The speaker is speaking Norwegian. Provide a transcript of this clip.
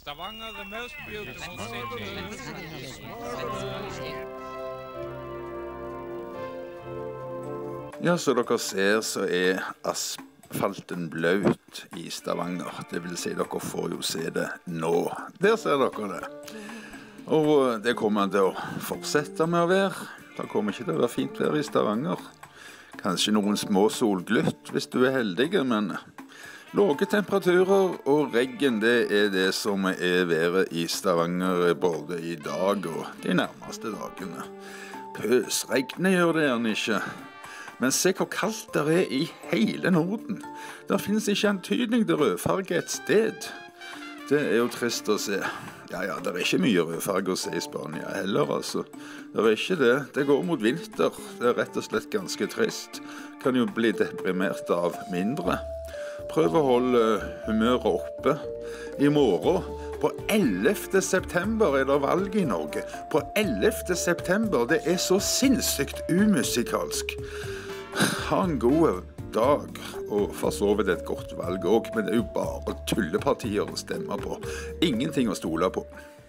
Stavanger, the most beautiful city. Ja, så dere ser, så asfalten bløt i Stavanger. Det vil si, dere får jo se det nå. Der ser dere det. Og det kommer til å fortsette med å være. Det kommer ikke til å være fint vær i Stavanger. Kanskje noen små solglytt hvis du heldig, men lave temperaturer og regn, det som været i Stavanger både i dag og de nærmeste dagene. Pøsregnet gjør det gjerne ikke. Men se hvor kaldt det i hele Norden. Det finnes ikke antydning til rødfarge et sted. Det jo trist å se. Ja, det ikke mye rødfarge å se i Spania heller, altså. Det ikke det. Det går mot vinter. Det rett og slett ganske trist. Kan jo bli deprimert av mindre. Prøv å holde humøret oppe. I morgen, på 11. september, det valg i Norge. På 11. september, det så sinnssykt umusikalsk. Ha en god dag, og for så vidt et godt valg også, men det jo bare tullepartier å stemme på. Ingenting å stole på.